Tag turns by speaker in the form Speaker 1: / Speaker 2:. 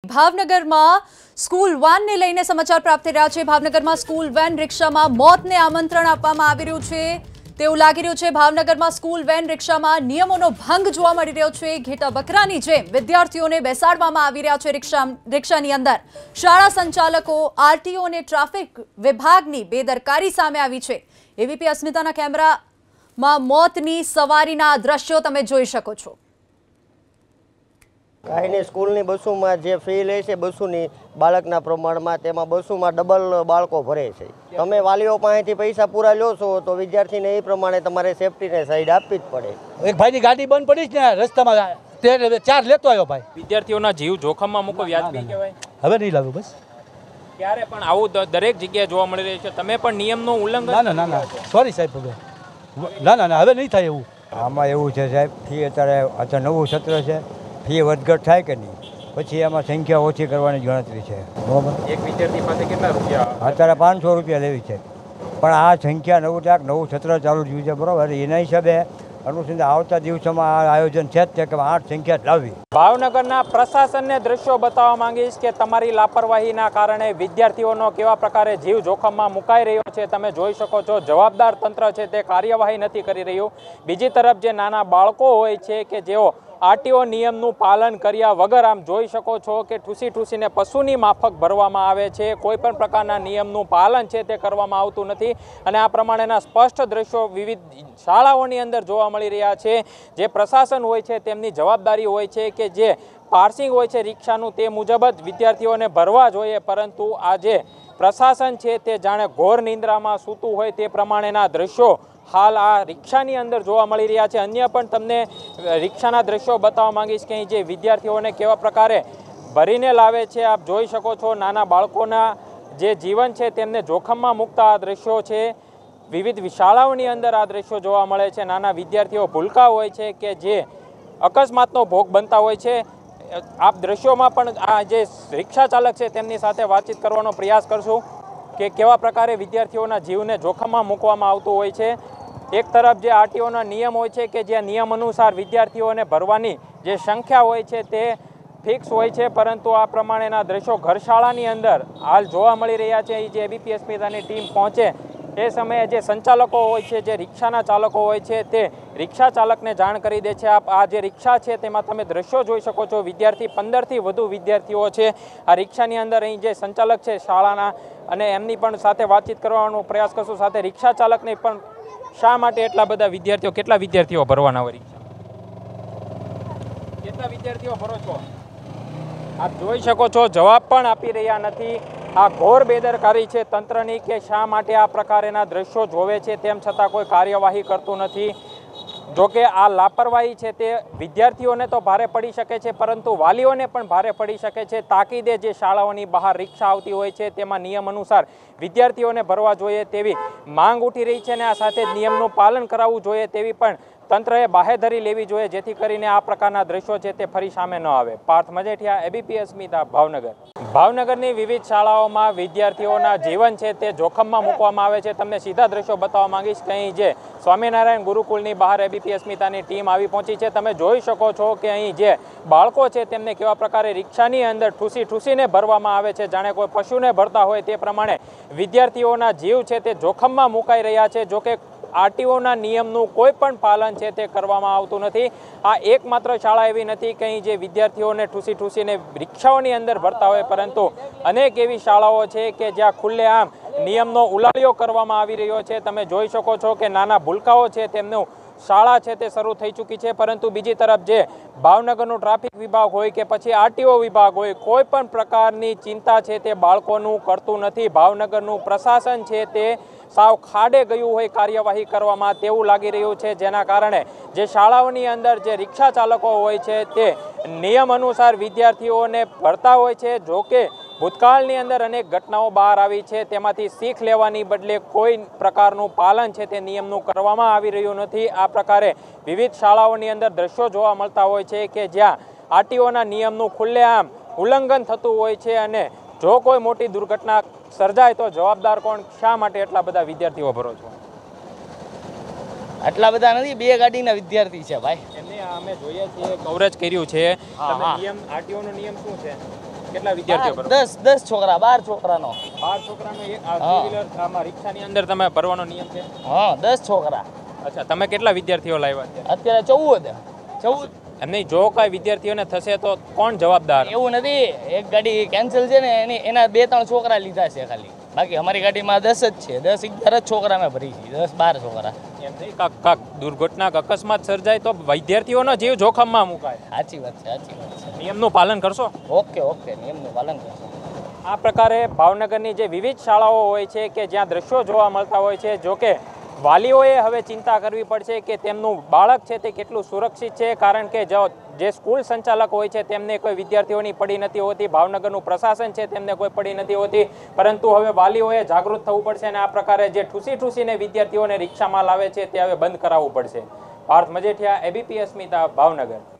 Speaker 1: ભાવનગરમાં સ્કૂલ વાનને લઈને સમાચાર પ્રાપ્ત થઈ રહ્યા છે। ભાવનગરમાં સ્કૂલ વેન રિક્ષામાં મોતને આમંત્રણ આપવામાં આવી રહ્યું છે તેવું લાગી રહ્યું છે। ભાવનગરમાં સ્કૂલ વેન રિક્ષામાં નિયમોનો ભંગ જોવા મળી રહ્યો છે। ઘેટા બકરાની જેમ વિદ્યાર્થીઓને બેસાડવામાં આવી રહ્યા છે રિક્ષાની અંદર। શાળા સંચાલકો, આરટીઓ અને ટ્રાફિક વિભાગની બેદરકારી સામે આવી છે। એબીપી અસ્મિતાના કેમેરામાં મોતની સવારીના દ્રશ્યો તમે જોઈ શકો છો।
Speaker 2: કાંઈ સ્કૂલની બસોમાં જે ફી લે છે બસોની બાળકના પ્રમાણમાં તેમાં બસોમાં ડબલ બાળકો ભરે છે। તમે વાલીઓ પાસેથી પૈસા પૂરા લો છો તો વિદ્યાર્થીને એ પ્રમાણે તમારે સેફટીને સાઈડ આપવી જ પડે।
Speaker 3: એક ભાઈની ગાડી બંધ પડી છે ને રસ્તામાં તે ચાર લેતો આવ્યો ભાઈ।
Speaker 4: વિદ્યાર્થીઓના જીવ જોખમમાં મૂકો વ્યાજબી કહેવાય?
Speaker 3: હવે નહીં લાવ્યું બસ।
Speaker 4: ક્યારે પણ આવું દરેક જગ્યાએ જોવા મળી રહ્યું છે। તમે પણ નિયમનું ઉલ્લંઘન?
Speaker 3: ના ના ના સોરી સાહેબ, હવે ના ના ના હવે નહીં થાય એવું।
Speaker 5: આમાં એવું છે સાહેબ, ફી અત્યારે નવું સત્ર છે, ફી વધઘટ થાય કે નહીં, પછી એમાં સંખ્યા ઓછી કરવાની ગણતરી છે બરાબર।
Speaker 4: એક વિદ્યાર્થી પાસે કેટલા રૂપિયા?
Speaker 5: અત્યારે 500 રૂપિયા લેવી છે, પણ આ સંખ્યા નવું સત્ર ચાલુ થયું છે બરાબર। એના હિસાબે અનુસંધાન આવતા દિવસોમાં આ આયોજન છે જ કે 8 સંખ્યા લાવવી।
Speaker 4: ભાવનગરના પ્રશાસનને દ્રશ્યો બતાવવા માંગીશ કે તમારી લાપરવાહીના કારણે વિદ્યાર્થીઓનો કેવા પ્રકારે જીવ જોખમમાં મુકાઈ રહ્યો છે। તમે જોઈ શકો છો જવાબદાર તંત્ર છે તે કાર્યવાહી નથી કરી રહ્યું। બીજી તરફ જે નાના બાળકો હોય છે કે જેઓ આરટીઓ નિયમનું પાલન કર્યા વગર આમ જોઈ શકો છો કે ઠૂસીને પશુની માફક ભરવામાં આવે છે। કોઈ પણ પ્રકારના નિયમનું પાલન છે તે કરવામાં આવતું નથી અને આ પ્રમાણેના સ્પષ્ટ દ્રશ્યો વિવિધ શાળાઓની અંદર જોવા મળી રહ્યા છે। જે પ્રશાસન હોય છે તેમની જવાબદારી હોય છે કે જે પાર્સિંગ હોય છે રિક્ષાનું તે મુજબ જ વિદ્યાર્થીઓને ભરવા જોઈએ, પરંતુ આજે પ્રશાસન છે તે જાણે ઘોર નિંદ્રામાં સૂતું હોય તે પ્રમાણેના દ્રશ્યો હાલ આ રિક્ષાની અંદર જોવા મળી રહ્યા છે। અન્ય પણ તમને રિક્ષાના દ્રશ્યો બતાવવા માંગીશ કે જે વિદ્યાર્થીઓને કેવા પ્રકારે ભરીને લાવે છે। આપ જોઈ શકો છો નાના બાળકોના જે જીવન છે તેમને જોખમમાં મૂકતા આ દ્રશ્યો છે। વિવિધ શાળાઓની અંદર આ દ્રશ્યો જોવા મળે છે। નાના વિદ્યાર્થીઓ ભૂલકા હોય છે કે જે અકસ્માતનો ભોગ બનતા હોય છે। આપ દ્રશ્યોમાં પણ આ જે રિક્ષા ચાલક છે તેમની સાથે વાતચીત કરવાનો પ્રયાસ કરશું કે કેવા પ્રકારે વિદ્યાર્થીઓના જીવને જોખમમાં મૂકવામાં આવતું હોય છે। એક તરફ જે આરટીઓના નિયમ હોય છે કે જે નિયમ અનુસાર વિદ્યાર્થીઓને ભરવાની જે સંખ્યા હોય છે તે ફિક્સ હોય છે, પરંતુ આ પ્રમાણેના દ્રશ્યો ઘરશાળાની અંદર હાલ જોવા મળી રહ્યા છે। જે એબીપી અસ્મિતાની ટીમ પહોંચે એ સમયે જે સંચાલકો હોય છે, જે રિક્ષાના ચાલકો હોય છે તે રિક્ષા ચાલકને જાણ કરી દે છે। આ જે રિક્ષા છે તેમાં તમે દ્રશ્યો જોઈ શકો છો। વિદ્યાર્થી 15થી વધુ વિદ્યાર્થીઓ છે આ રિક્ષાની અંદર। અહીં જે સંચાલક છે શાળાના અને એમની પણ સાથે વાતચીત કરવાનો પ્રયાસ કરશું। સાથે રિક્ષા ચાલકને પણ શા માટે એટલા બધા વિદ્યાર્થીઓ, કેટલા વિદ્યાર્થીઓ ભરવાના હોય રિક્ષા? કેટલા વિદ્યાર્થીઓ ભરો છો? આપ જોઈ શકો છો જવાબ પણ આપી રહ્યા નથી। આ ઘોર બેદરકારી છે તંત્રની કે શા માટે આ પ્રકારના દ્રશ્યો જોવે છે તેમ છતાં કોઈ કાર્યવાહી કરતું નથી। જોકે આ લાપરવાહી છે તે વિદ્યાર્થીઓને તો ભારે પડી શકે છે, પરંતુ વાલીઓને પણ ભારે પડી શકે છે। તાકીદે જે શાળાઓની બહાર રિક્ષા આવતી હોય છે તેમાં નિયમ અનુસાર વિદ્યાર્થીઓને ભરવા જોઈએ તેવી માંગ ઉઠી રહી છે અને આ સાથે નિયમનું પાલન કરાવવું જોઈએ તેવી પણ તંત્રએ બાહેધરી લેવી જોઈએ, જેથી કરીને આ પ્રકારના દ્રશ્યો છે તે ફરી સામે ન આવે। પાર્થ મજેઠિયા, એબીપી અસ્મિતા, ભાવનગર। ભાવનગરની વિવિધ શાળાઓમાં વિદ્યાર્થીઓના જીવન છે તે જોખમમાં મૂકવામાં આવે છે। તમને સીધા દ્રશ્યો બતાવવા માંગીશ કે અહીં જે સ્વામિનારાયણ ગુરુકુલની બહાર એબીપી અસ્મિતાની ટીમ આવી પહોંચી છે। તમે જોઈ શકો છો કે અહીં જે બાળકો છે તેમને કેવા પ્રકારે રિક્ષાની અંદર ઠૂસીને ભરવામાં આવે છે, જાણે કોઈ પશુને ભરતા હોય તે પ્રમાણે વિદ્યાર્થીઓના જીવ છે તે જોખમમાં મુકાઈ રહ્યા છે। જોકે આરટીઓના નિયમનું કોઈ પણ પાલન છે તે કરવામાં આવતું નથી। આ એકમાત્ર શાળા એવી નથી કે અહીં જે વિદ્યાર્થીઓને ઠૂસીને રિક્ષાઓની અંદર ભરતા હોય, પરંતુ અનેક એવી શાળાઓ છે કે જ્યાં ખુલ્લેઆમ નિયમનો ઉલાળ્યો કરવામાં આવી રહ્યો છે। તમે જોઈ શકો છો કે નાના ભૂલકાઓ છે તેમનું શાળા છે તે શરૂ થઈ ચૂકી છે, પરંતુ બીજી તરફ જે ભાવનગરનું ટ્રાફિક વિભાગ હોય કે પછી આરટીઓ વિભાગ હોય, કોઈ પણ પ્રકારની ચિંતા છે તે બાળકોનું કરતું નથી। ભાવનગરનું પ્રશાસન છે તે સાવ ખાડે ગયું હોય કાર્યવાહી કરવામાં તેવું લાગી રહ્યું છે, જેના કારણે જે શાળાઓની અંદર જે રિક્ષા ચાલકો હોય છે તે નિયમ અનુસાર વિદ્યાર્થીઓને ભરતા હોય છે। જોકે ભૂતકાળની અંદર અનેક ઘટનાઓ બહાર આવી છે, તેમાંથી શીખ લેવાની બદલે કોઈ પ્રકારનું પાલન છે તે નિયમનું કરવામાં આવી રહ્યું નથી। આ પ્રકારે વિવિધ શાળાઓની અંદર દ્રશ્યો જોવા મળતા હોય છે કે જ્યાં આરટીઓના નિયમનું ખુલ્લેઆમ ઉલ્લંઘન થતું હોય છે અને જો કોઈ મોટી દુર્ઘટના સર્જાય તો જવાબદાર કોણ? શા માટે એટલા બધા વિદ્યાર્થીઓ ભરો છો?
Speaker 6: આટલા બધા નથી, 2 ગાડીના વિદ્યાર્થી છે ભાઈ।
Speaker 4: એમને અમે જોઈએ છીએ કવરેજ કર્યું છે। તમે નિયમ આરટીઓ નો નિયમ શું છે? કેટલા વિદ્યાર્થીઓ ભરવા?
Speaker 6: 10 છોકરા 12 છોકરાનો
Speaker 4: 12 છોકરાનો એક આ ટુ વ્હીલર આમાં રિક્ષાની અંદર તમે ભરવાનો નિયમ છે?
Speaker 6: હા 10 છોકરા.
Speaker 4: અચ્છા, તમે કેટલા વિદ્યાર્થીઓ લાવ્યા છે?
Speaker 6: અત્યારે 14
Speaker 4: એમ નહીં, જો કાંઈ વિદ્યાર્થીઓને થશે તો કોણ જવાબદાર?
Speaker 6: એવું નથી, એક ગાડી કેન્સલ છે ને એના 2-3 છોકરા લીધા છે ખાલી, બાકી અમારી ગાડીમાં 10 જ છે. 10-11 છોકરા અમે ભરી છે, 10-12 છોકરા.
Speaker 4: એમ નહીં, કાંક દુર્ઘટના કે અકસ્માત સર્જાય તો વિદ્યાર્થીઓનો જીવ જોખમમાં મુકાય.
Speaker 6: સાચી વાત છે.
Speaker 4: નિયમનું પાલન કરશો?
Speaker 6: ઓકે નિયમનું પાલન કરશો.
Speaker 4: આ પ્રકારે ભાવનગરની જે વિવિધ શાળાઓ હોય છે કે જ્યાં દ્રશ્યો જોવા મળતા હોય છે, જો કે વાલીઓએ હવે ચિંતા કરવી પડશે કે તેમનું બાળક છે તે કેટલું સુરક્ષિત છે, કારણ કે જે સ્કૂલ સંચાલક હોય છે તેમને કોઈ વિદ્યાર્થીઓની પડી નથી હોતી, ભાવનગરનું પ્રશાસન છે તેમને કોઈ પડી નથી હોતી, પરંતુ હવે વાલીઓએ જાગૃત થવું પડશે અને આ પ્રકારે જે ઠૂસીને વિદ્યાર્થીઓને રિક્ષામાં લાવે છે તે હવે બંધ કરાવવું પડશે. પાર્થ મજેઠિયા, ABP અસ્મિતા, ભાવનગર.